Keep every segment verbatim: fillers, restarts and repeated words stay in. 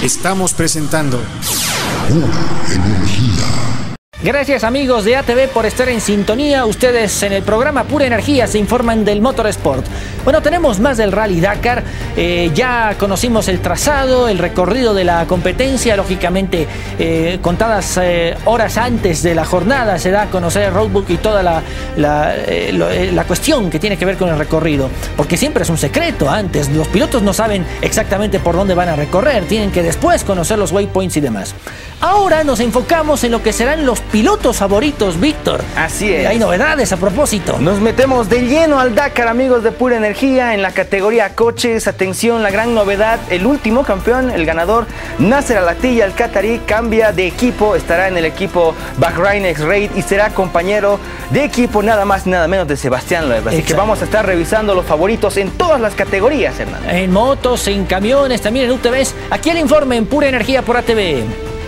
Estamos presentando Pura Energía. Gracias amigos de A T V por estar en sintonía. Ustedes en el programa Pura Energía se informan del Motorsport. Bueno, tenemos más del Rally Dakar. Eh, ya conocimos el trazado, el recorrido de la competencia. Lógicamente, eh, contadas eh, horas antes de la jornada se da a conocer el roadbook y toda la, la, eh, lo, eh, la cuestión que tiene que ver con el recorrido. Porque siempre es un secreto antes. Los pilotos no saben exactamente por dónde van a recorrer. Tienen que después conocer los waypoints y demás. Ahora nos enfocamos en lo que serán los pilotos favoritos, Víctor. Así es. Hay novedades a propósito. Nos metemos de lleno al Dakar, amigos de Pura Energía, en la categoría coches. Atención, la gran novedad, el último campeón, el ganador, Nasser Al Attiyah, el catarí, cambia de equipo, estará en el equipo Bahrain X-Raid y será compañero de equipo nada más y nada menos de Sebastián Loeb. Así Exacto. que vamos a estar revisando los favoritos en todas las categorías, Hernán. En motos, en camiones, también en U T Vs. Aquí el informe en Pura Energía por A T V.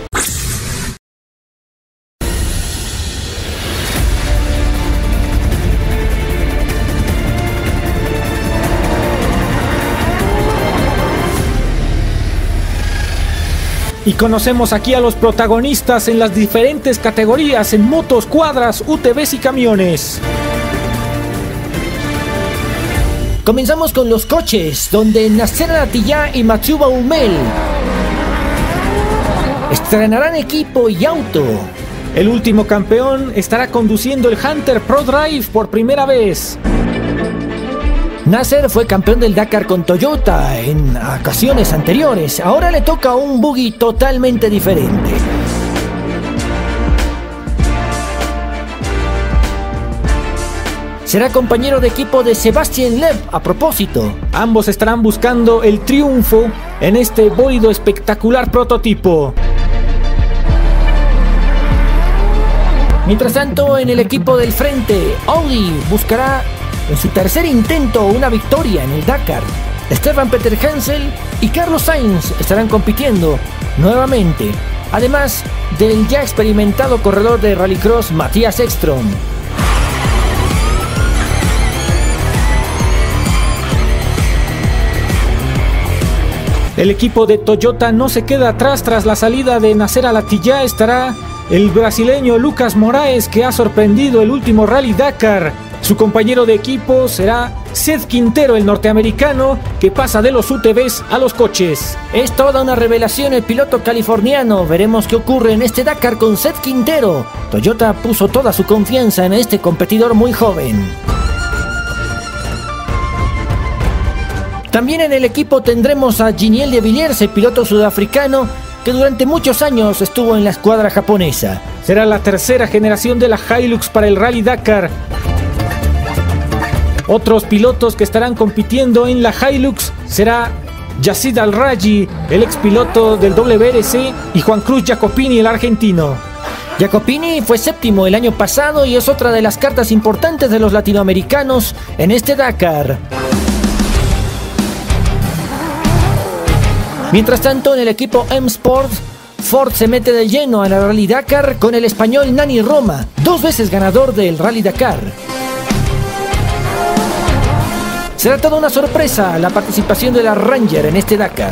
Y conocemos aquí a los protagonistas en las diferentes categorías en motos, cuadras, U T Vs y camiones. Comenzamos con los coches, donde Nasser Al Attiyah y Mathieu Baumel estrenarán equipo y auto. El último campeón estará conduciendo el Hunter Pro Drive por primera vez. Nasser fue campeón del Dakar con Toyota en ocasiones anteriores. Ahora le toca un buggy totalmente diferente. Será compañero de equipo de Sebastián Loeb a propósito. Ambos estarán buscando el triunfo en este bólido espectacular prototipo. Mientras tanto, en el equipo del frente, Audi buscará en su tercer intento una victoria en el Dakar. Stefan Peter Hansel y Carlos Sainz estarán compitiendo nuevamente, además del ya experimentado corredor de Rallycross Mattias Ekström. El equipo de Toyota no se queda atrás tras la salida de Nasser Al Attiyah. Estará el brasileño Lucas Moraes, que ha sorprendido el último Rally Dakar. Su compañero de equipo será Seth Quintero, el norteamericano, que pasa de los U T Vs a los coches. Es toda una revelación el piloto californiano. Veremos qué ocurre en este Dakar con Seth Quintero. Toyota puso toda su confianza en este competidor muy joven. También en el equipo tendremos a Giniel de Villiers, el piloto sudafricano que durante muchos años estuvo en la escuadra japonesa. Será la tercera generación de la Hilux para el Rally Dakar. Otros pilotos que estarán compitiendo en la Hilux será Yazid Al-Rajhi, el expiloto del W R C, y Juan Cruz Jacopini, el argentino. Jacopini fue séptimo el año pasado y es otra de las cartas importantes de los latinoamericanos en este Dakar. Mientras tanto, en el equipo M-Sport, Ford se mete de lleno a la Rally Dakar con el español Nani Roma, dos veces ganador del Rally Dakar. Será toda una sorpresa la participación de la Ranger en este Dakar.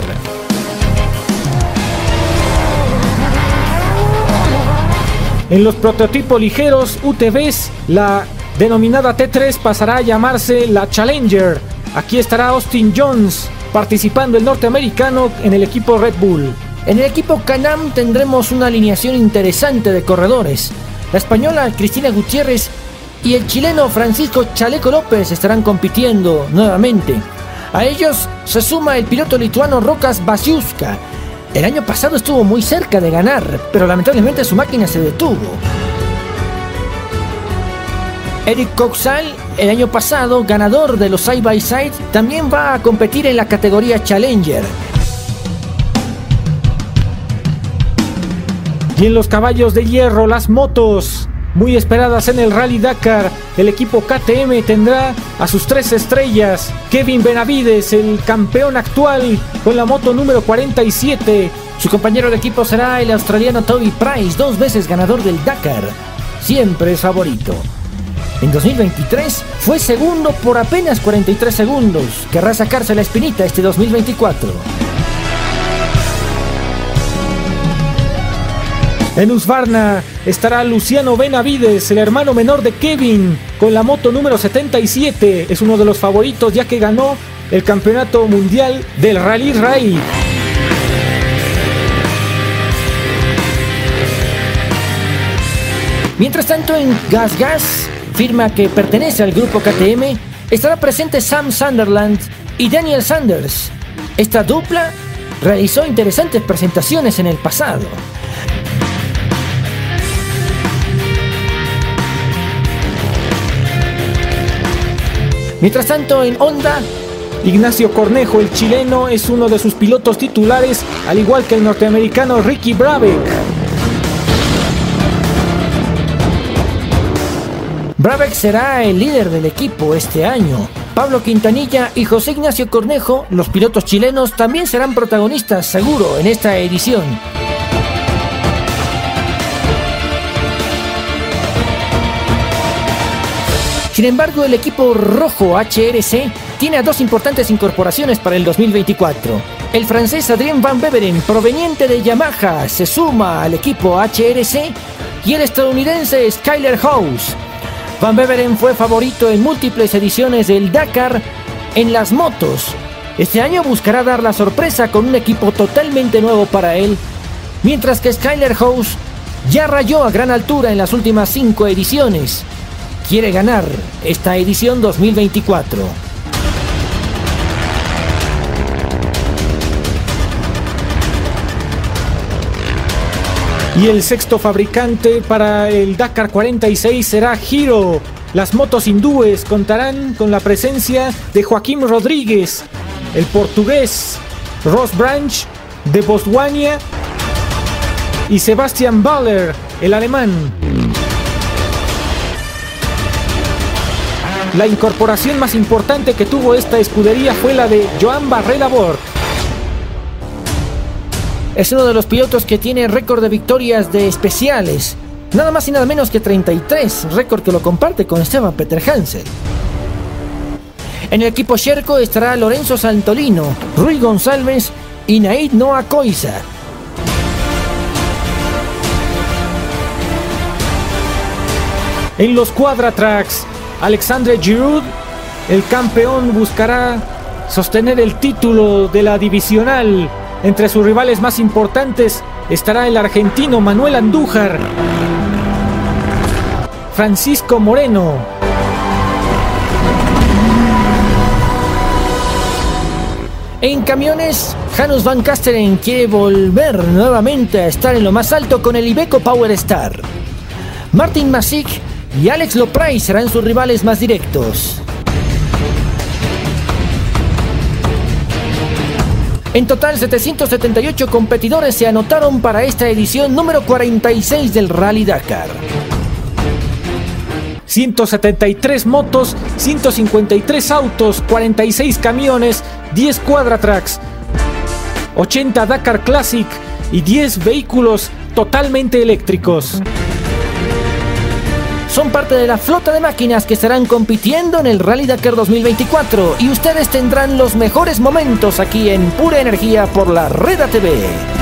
En los prototipos ligeros U T Vs, la denominada T tres pasará a llamarse la Challenger. Aquí estará Austin Jones participando, el norteamericano, en el equipo Red Bull. En el equipo Can-Am tendremos una alineación interesante de corredores. La española Cristina Gutiérrez y el chileno Francisco Chaleco López estarán compitiendo nuevamente. A ellos se suma el piloto lituano Rokas Basiuska. El año pasado estuvo muy cerca de ganar, pero lamentablemente su máquina se detuvo. Eric Coxal, el año pasado ganador de los Side by Side, también va a competir en la categoría Challenger. Y en los caballos de hierro, las motos muy esperadas en el Rally Dakar, el equipo K T M tendrá a sus tres estrellas. Kevin Benavides, el campeón actual con la moto número cuarenta y siete. Su compañero de equipo será el australiano Toby Price, dos veces ganador del Dakar. Siempre es favorito. En dos mil veintitrés fue segundo por apenas cuarenta y tres segundos. Querrá sacarse la espinita este dos mil veinticuatro. En Husqvarna estará Luciano Benavides, el hermano menor de Kevin, con la moto número setenta y siete. Es uno de los favoritos ya que ganó el campeonato mundial del Rally Raid. Mientras tanto, en Gas Gas, firma que pertenece al grupo K T M, estará presente Sam Sunderland y Daniel Sanders. Esta dupla realizó interesantes presentaciones en el pasado. Mientras tanto, en Honda, Ignacio Cornejo, el chileno, es uno de sus pilotos titulares, al igual que el norteamericano Ricky Brabeck. Brabeck será el líder del equipo este año. Pablo Quintanilla y José Ignacio Cornejo, los pilotos chilenos, también serán protagonistas seguro en esta edición. Sin embargo, el equipo rojo H R C tiene a dos importantes incorporaciones para el dos mil veinticuatro. El francés Adrien Van Beveren, proveniente de Yamaha, se suma al equipo H R C, y el estadounidense Skyler House. Van Beveren fue favorito en múltiples ediciones del Dakar en las motos. Este año buscará dar la sorpresa con un equipo totalmente nuevo para él, mientras que Skyler House ya rayó a gran altura en las últimas cinco ediciones. Quiere ganar esta edición dos mil veinticuatro. Y el sexto fabricante para el Dakar cuarenta y seis será Hero. Las motos hindúes contarán con la presencia de Joaquim Rodríguez, el portugués, Ross Branch de Botswana y Sebastian Baller, el alemán. La incorporación más importante que tuvo esta escudería fue la de Joan Barrera Bort. Es uno de los pilotos que tiene récord de victorias de especiales, nada más y nada menos que treinta y tres, récord que lo comparte con Esteban Peter Hansel. En el equipo Sherco estará Lorenzo Santolino, Rui González y Naid Noah Koiza. En los Quadratracks, Alexandre Giroud, el campeón, buscará sostener el título de la divisional. Entre sus rivales más importantes estará el argentino Manuel Andújar, Francisco Moreno. En camiones, Janus Van Kasteren quiere volver nuevamente a estar en lo más alto con el Iveco Power Star. Martin Masick y Alex Lopray serán sus rivales más directos. En total, setecientos setenta y ocho competidores se anotaron para esta edición número cuarenta y seis del Rally Dakar. ciento setenta y tres motos, ciento cincuenta y tres autos, cuarenta y seis camiones, diez Quadratracks, ochenta Dakar Classic y diez vehículos totalmente eléctricos. Son parte de la flota de máquinas que estarán compitiendo en el Rally Dakar dos mil veinticuatro y ustedes tendrán los mejores momentos aquí en Pura Energía por la Red A T V.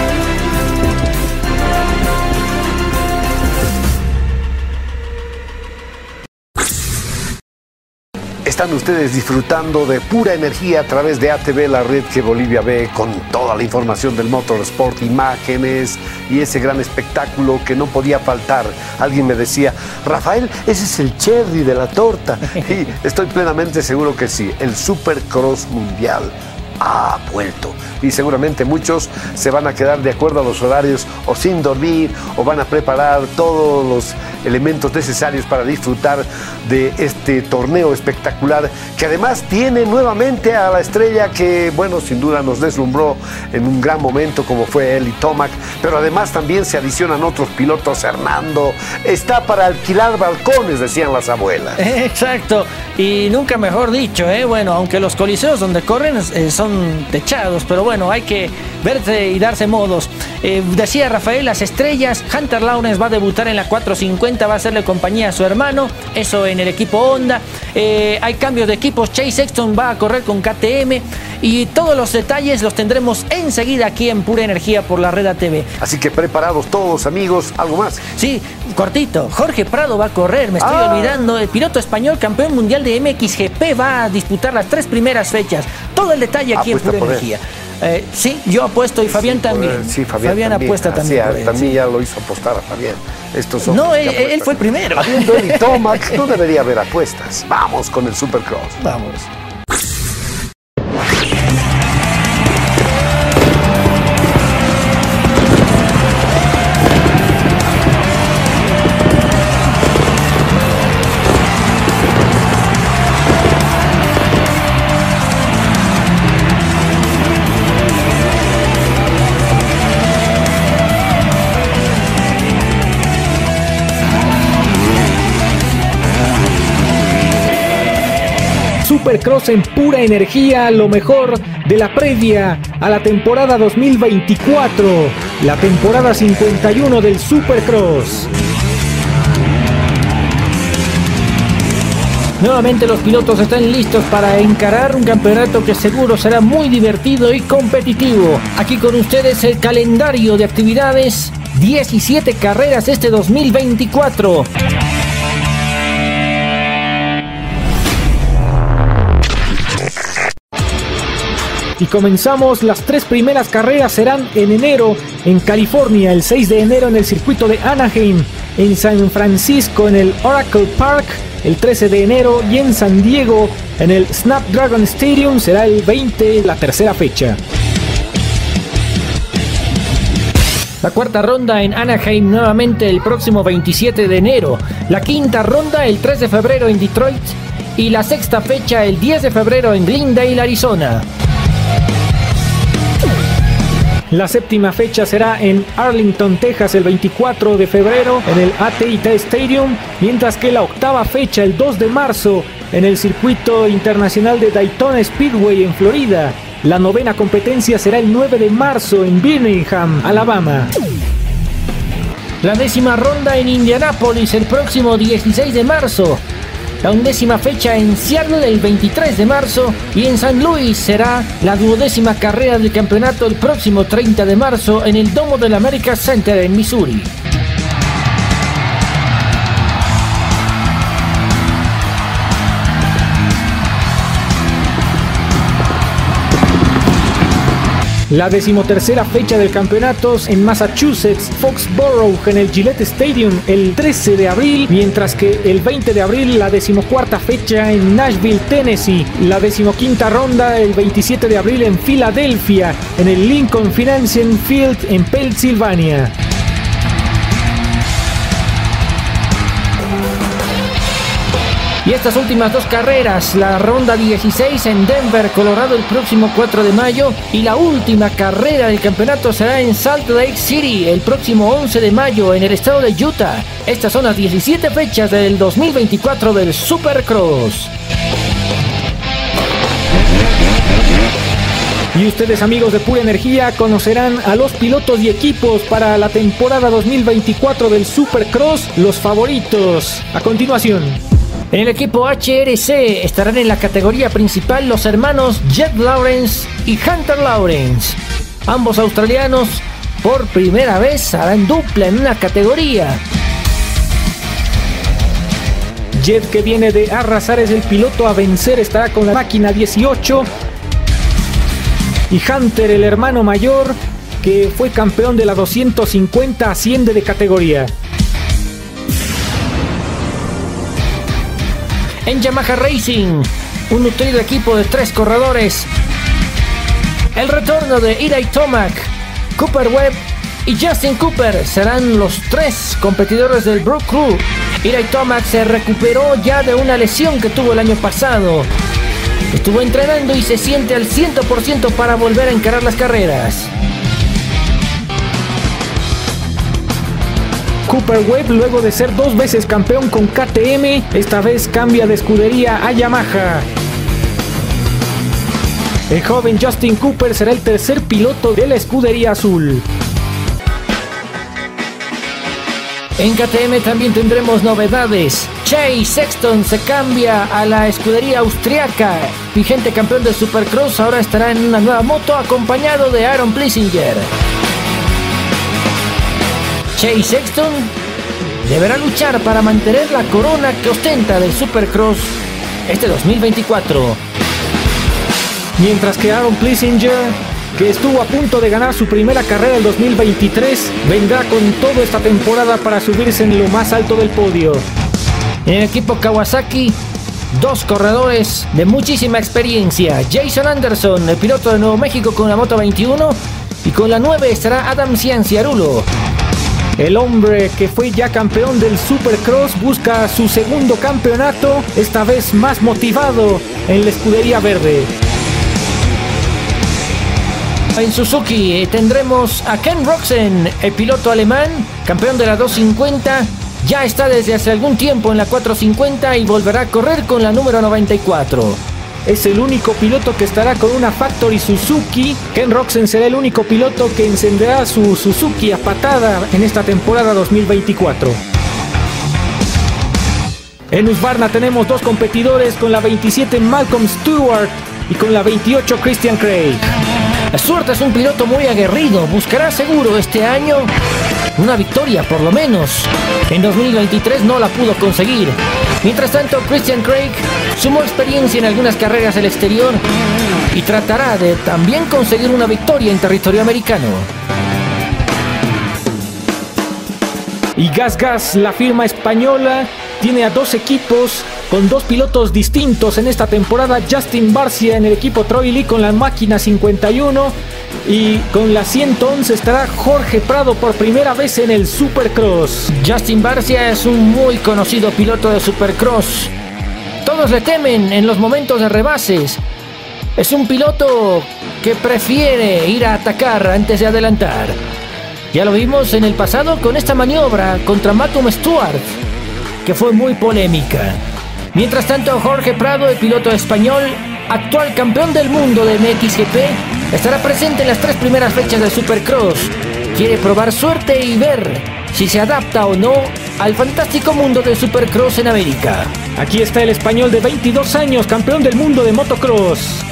Están ustedes disfrutando de Pura Energía a través de A T V, la red que Bolivia ve, con toda la información del motorsport, imágenes y ese gran espectáculo que no podía faltar. Alguien me decía, Rafael, ese es el cherry de la torta. Y estoy plenamente seguro que sí, el Supercross Mundial ha vuelto. Y seguramente muchos se van a quedar de acuerdo a los horarios o sin dormir o van a preparar todos los elementos necesarios para disfrutar de este torneo espectacular que además tiene nuevamente a la estrella que, bueno, sin duda nos deslumbró en un gran momento como fue Eli Tomac, pero además también se adicionan otros pilotos. Hernando está para alquilar balcones, decían las abuelas. Exacto, y nunca mejor dicho, ¿eh? Bueno, aunque los coliseos donde corren eh, son techados, pero bueno, hay que verse y darse modos. Eh, decía Rafael, las estrellas, Hunter Lawrence va a debutar en la cuatrocientos cincuenta, va a hacerle compañía a su hermano, eso en el equipo Honda. Eh, hay cambios de equipos, Chase Sexton va a correr con K T M y todos los detalles los tendremos enseguida aquí en Pura Energía por la Red A T V. Así que preparados todos, amigos, ¿algo más? Sí, cortito, Jorge Prado va a correr, me estoy ah. olvidando, el piloto español campeón mundial de M X G P va a disputar las tres primeras fechas. Todo el detalle aquí Apuesta en Pura Energía. Eh, sí, yo apuesto y Fabián sí, también. Sí, Fabián, Fabián también. apuesta ah, también. Sí, también ya lo hizo apostar a Fabián. Estos son no, él, él fue primero. Habiendo él y Tomac, no debería haber apuestas. Vamos con el Supercross. Vamos. Supercross en Pura Energía, lo mejor de la previa a la temporada dos mil veinticuatro, la temporada cincuenta y uno del Supercross. Nuevamente los pilotos están listos para encarar un campeonato que seguro será muy divertido y competitivo. Aquí con ustedes el calendario de actividades, diecisiete carreras este dos mil veinticuatro. Y comenzamos, las tres primeras carreras serán en enero en California, el seis de enero en el circuito de Anaheim, en San Francisco en el Oracle Park, el trece de enero, y en San Diego en el Snapdragon Stadium será el veinte, la tercera fecha. La cuarta ronda en Anaheim nuevamente el próximo veintisiete de enero, la quinta ronda el tres de febrero en Detroit y la sexta fecha el diez de febrero en Glendale, Arizona. La séptima fecha será en Arlington, Texas, el veinticuatro de febrero en el A T and T Stadium, mientras que la octava fecha, el dos de marzo, en el Circuito Internacional de Daytona Speedway en Florida. La novena competencia será el nueve de marzo en Birmingham, Alabama. La décima ronda en Indianápolis el próximo dieciséis de marzo. La undécima fecha en Seattle el veintitrés de marzo y en San Luis será la duodécima carrera del campeonato el próximo treinta de marzo en el domo del America Center en Missouri. La decimotercera fecha del campeonato en Massachusetts, Foxborough, en el Gillette Stadium, el trece de abril, mientras que el veinte de abril la decimocuarta fecha en Nashville, Tennessee. La decimoquinta ronda el veintisiete de abril en Filadelfia, en el Lincoln Financial Field en Pensilvania. Y estas últimas dos carreras, la ronda dieciséis en Denver, Colorado el próximo cuatro de mayo y la última carrera del campeonato será en Salt Lake City el próximo once de mayo en el estado de Utah. Estas son las diecisiete fechas del dos mil veinticuatro del Supercross. Y ustedes, amigos de Pura Energía, conocerán a los pilotos y equipos para la temporada dos mil veinticuatro del Supercross, los favoritos. A continuación. En el equipo H R C estarán en la categoría principal los hermanos Jed Lawrence y Hunter Lawrence. Ambos australianos por primera vez harán dupla en una categoría. Jed, que viene de arrasar, es el piloto a vencer, estará con la máquina dieciocho. Y Hunter, el hermano mayor, que fue campeón de la doscientos cincuenta, asciende de categoría. En Yamaha Racing, un nutrido equipo de tres corredores. El retorno de Eli Tomac, Cooper Webb y Justin Cooper serán los tres competidores del Brook Crew. Eli Tomac se recuperó ya de una lesión que tuvo el año pasado. Estuvo entrenando y se siente al cien por ciento para volver a encarar las carreras. Cooper Webb, luego de ser dos veces campeón con K T M, esta vez cambia de escudería a Yamaha. El joven Justin Cooper será el tercer piloto de la escudería azul. En K T M también tendremos novedades. Chase Sexton se cambia a la escudería austriaca. Vigente campeón de Supercross ahora estará en una nueva moto acompañado de Aaron Plessinger. Chase Sexton deberá luchar para mantener la corona que ostenta del Supercross este dos mil veinticuatro. Mientras que Aaron Plessinger, que estuvo a punto de ganar su primera carrera el dos mil veintitrés, vendrá con toda esta temporada para subirse en lo más alto del podio. En el equipo Kawasaki, dos corredores de muchísima experiencia. Jason Anderson, el piloto de Nuevo México con la moto veintiuno, y con la nueve estará Adam Cianciarulo. El hombre que fue ya campeón del Supercross busca su segundo campeonato, esta vez más motivado en la escudería verde. En Suzuki eh, tendremos a Ken Roczen, el piloto alemán, campeón de la doscientos cincuenta. Ya está desde hace algún tiempo en la cuatrocientos cincuenta y volverá a correr con la número noventa y cuatro. Es el único piloto que estará con una Factory Suzuki. Ken Roczen será el único piloto que encenderá su Suzuki a patada en esta temporada dos mil veinticuatro. En Husqvarna tenemos dos competidores, con la veintisiete Malcolm Stewart y con la veintiocho Christian Craig. Stewart es un piloto muy aguerrido, buscará seguro este año una victoria por lo menos. En dos mil veintitrés no la pudo conseguir. Mientras tanto, Christian Craig sumó experiencia en algunas carreras del exterior y tratará de también conseguir una victoria en territorio americano. Y Gas Gas, la firma española, tiene a dos equipos con dos pilotos distintos en esta temporada. Justin Barcia en el equipo Troy Lee con la máquina cincuenta y uno, y con la ciento once estará Jorge Prado por primera vez en el Supercross. Justin Barcia es un muy conocido piloto de Supercross. Todos le temen en los momentos de rebases. Es un piloto que prefiere ir a atacar antes de adelantar. Ya lo vimos en el pasado con esta maniobra contra Malcolm Stewart, que fue muy polémica. Mientras tanto, Jorge Prado, el piloto español, actual campeón del mundo de M X G P, estará presente en las tres primeras fechas de Supercross. Quiere probar suerte y ver si se adapta o no al fantástico mundo del Supercross en América. Aquí está el español de veintidós años, campeón del mundo de motocross.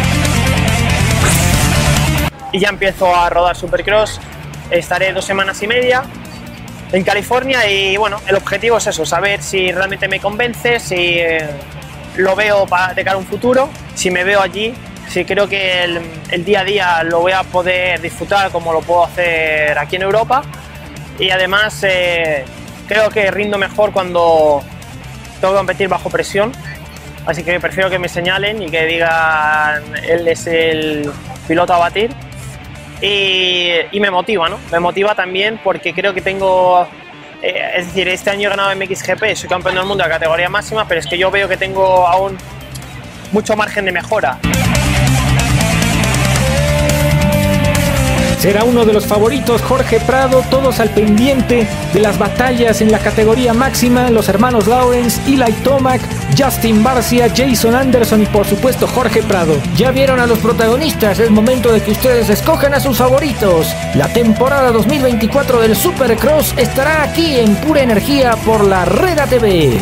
Y ya empiezo a rodar Supercross. Estaré dos semanas y media en California y bueno, el objetivo es eso, saber si realmente me convence, si eh, lo veo para de cara a un futuro, si me veo allí, si creo que el, el día a día lo voy a poder disfrutar como lo puedo hacer aquí en Europa, y además eh, creo que rindo mejor cuando tengo que competir bajo presión, así que prefiero que me señalen y que digan él es el piloto a batir. Y, y me motiva, ¿no? Me motiva también porque creo que tengo, eh, es decir, este año he ganado M X G P, soy campeón del mundo de la categoría máxima, pero es que yo veo que tengo aún mucho margen de mejora. Será uno de los favoritos Jorge Prado, todos al pendiente de las batallas en la categoría máxima, los hermanos Lawrence, Eli Tomac, Justin Barcia, Jason Anderson y por supuesto Jorge Prado. Ya vieron a los protagonistas, es momento de que ustedes escojan a sus favoritos. La temporada dos mil veinticuatro del Supercross estará aquí en Pura Energía por la Red A T V.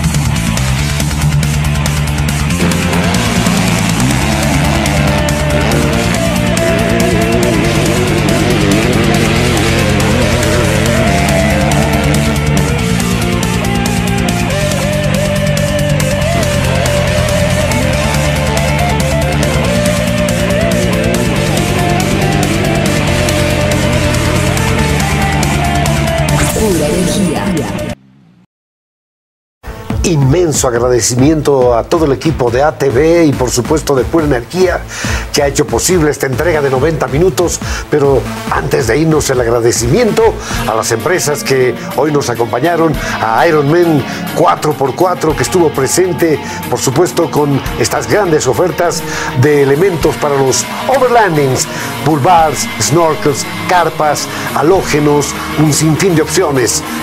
Inmenso agradecimiento a todo el equipo de A T V y por supuesto de Pura Energía, que ha hecho posible esta entrega de noventa minutos, pero antes de irnos, el agradecimiento a las empresas que hoy nos acompañaron, a Ironman cuatro por cuatro que estuvo presente, por supuesto con estas grandes ofertas de elementos para los overlandings, bull bars, snorkels, carpas, halógenos, un sinfín de opciones.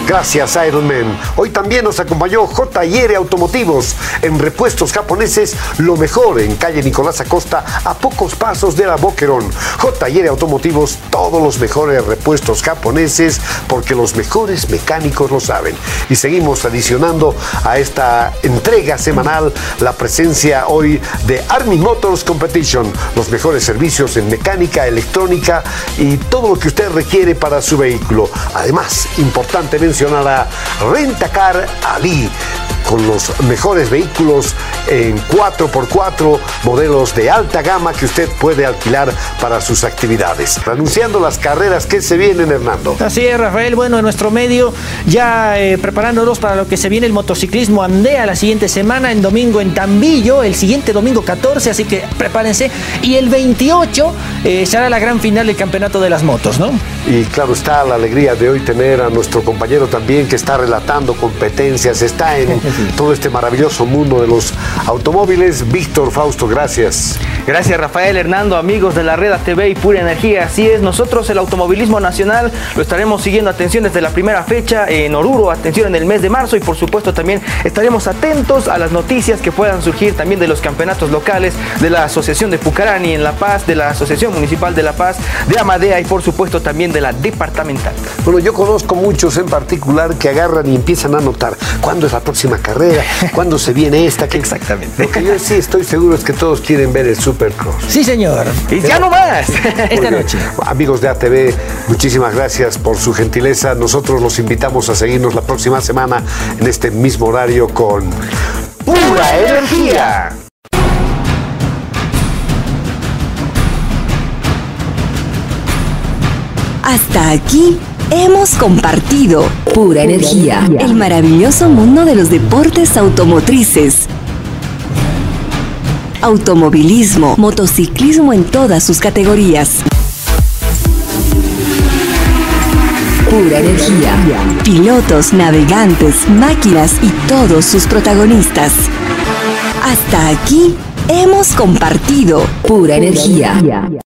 Gracias Ironman. Hoy también nos acompañó J y R Automotivos. En repuestos japoneses, lo mejor en calle Nicolás Acosta, a pocos pasos de la Boquerón. J y R Automotivos, todos los mejores repuestos japoneses, porque los mejores mecánicos lo saben. Y seguimos adicionando a esta entrega semanal la presencia hoy de Army Motors Competition, los mejores servicios en mecánica, electrónica y todo lo que usted requiere para su vehículo. Además, importante mencionar a Rentacar Ali, con los mejores vehículos en cuatro por cuatro, modelos de alta gama que usted puede alquilar para sus actividades. Anunciando las carreras que se vienen, Hernando. Así es, Rafael. Bueno, en nuestro medio ya eh, preparándonos para lo que se viene el motociclismo Andea la siguiente semana, en domingo en Tambillo, el siguiente domingo catorce, así que prepárense. Y el veintiocho eh, será la gran final del campeonato de las motos, ¿no? Y claro está la alegría de hoy tener a nuestro compañero también que está relatando competencias, está en todo este maravilloso mundo de los automóviles. Víctor Fausto, gracias. Gracias Rafael, Hernando, amigos de la red A T V y Pura Energía. Así es, nosotros el automovilismo nacional lo estaremos siguiendo, atención, desde la primera fecha en Oruro, atención en el mes de marzo, y por supuesto también estaremos atentos a las noticias que puedan surgir también de los campeonatos locales de la Asociación de Pucarani en La Paz, de la Asociación Municipal de La Paz, de Amadea y por supuesto también de la departamental. Bueno, yo conozco muchos en particular que agarran y empiezan a anotar cuándo es la próxima carrera, cuándo se viene esta. Que... Exactamente. Lo que yo sí estoy seguro es que todos quieren ver el Supercross. Sí, señor. Y ya no más. Esta noche. Amigos de A T V, muchísimas gracias por su gentileza. Nosotros los invitamos a seguirnos la próxima semana en este mismo horario con Pura Energía. Hasta aquí hemos compartido Pura Energía, el maravilloso mundo de los deportes automotrices. Automovilismo, motociclismo en todas sus categorías. Pura Energía. Pilotos, navegantes, máquinas y todos sus protagonistas. Hasta aquí hemos compartido Pura Energía.